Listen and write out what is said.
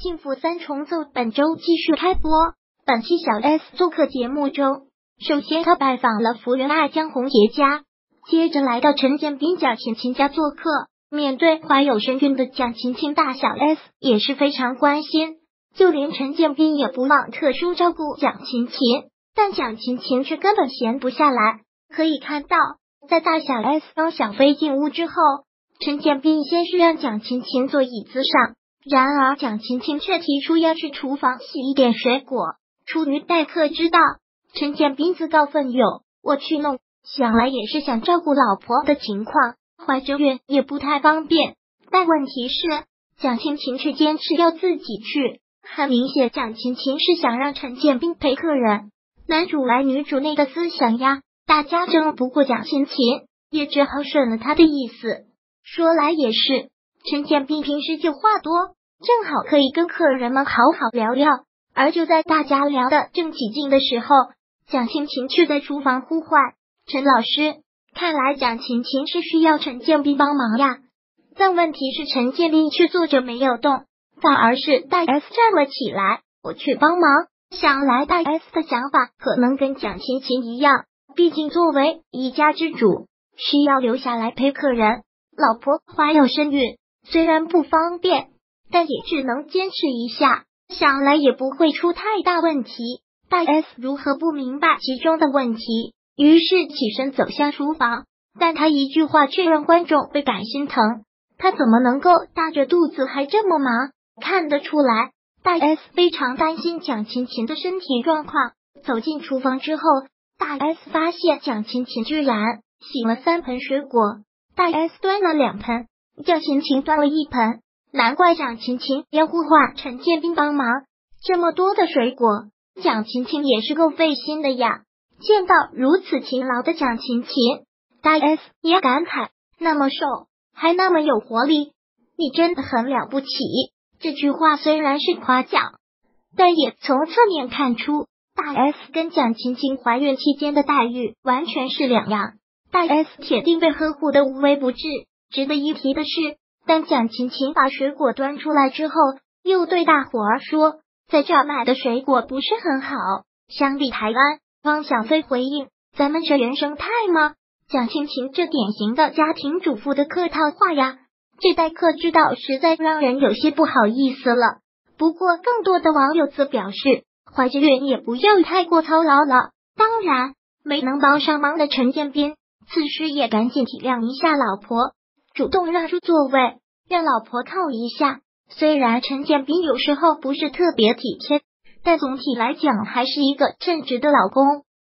幸福三重奏本周继续开播。本期小 S 做客节目中，首先他拜访了福原爱江宏杰家，接着来到陈建斌蒋勤勤家做客。面对怀有身孕的蒋勤勤，大小 S 也是非常关心，就连陈建斌也不忘特殊照顾蒋勤勤，但蒋勤勤却根本闲不下来。可以看到，在大小 S 刚想飞进屋之后，陈建斌先是让蒋勤勤坐椅子上，然而蒋勤勤却提出要去厨房洗一点水果。出于待客之道，陈建斌自告奋勇，我去弄，想来也是想照顾老婆的情况，怀着孕也不太方便。但问题是，蒋勤勤却坚持要自己去，很明显蒋勤勤是想让陈建斌陪客人，男主外女主内的思想呀。大家争不过蒋勤勤，也只好顺了他的意思。说来也是，陈建斌平时就话多，正好可以跟客人们好好聊聊。而就在大家聊得正起劲的时候，蒋勤勤却在厨房呼唤陈老师。看来蒋勤勤是需要陈建斌帮忙呀。但问题是陈建斌却坐着没有动，反而是大 S 站了起来，我去帮忙。想来大 S 的想法可能跟蒋勤勤一样，毕竟作为一家之主，需要留下来陪客人。老婆怀有身孕，虽然不方便，但也只能坚持一下，想来也不会出太大问题。大 S 如何不明白其中的问题，于是起身走向厨房，但他一句话却让观众倍感心疼。他怎么能够大着肚子还这么忙？看得出来，大 S 非常担心蒋勤勤的身体状况。走进厨房之后，大 S 发现蒋勤勤居然洗了3盆水果，大 S 端了2盆，蒋勤勤端了1盆。难怪蒋勤勤要呼唤陈建斌帮忙，这么多的水果，蒋勤勤也是够费心的呀。见到如此勤劳的蒋勤勤，大 S 也感慨，那么瘦还那么有活力，你真的很了不起。这句话虽然是夸奖，但也从侧面看出大 S 跟蒋勤勤怀孕期间的待遇完全是两样。大 S 铁定被呵护的无微不至。值得一提的是，当蒋勤勤把水果端出来之后，又对大伙儿说，在这儿买的水果不是很好，相比台湾。汪小菲回应，咱们这原生态吗？蒋勤勤这典型的家庭主妇的客套话呀，这待客之道实在让人有些不好意思了。不过更多的网友则表示，怀着孕也不要太过操劳了。当然，没能帮上忙的陈建斌此时也赶紧体谅一下老婆，主动让出座位，让老婆靠一下。虽然陈建斌有时候不是特别体贴，但总体来讲还是一个称职的老公。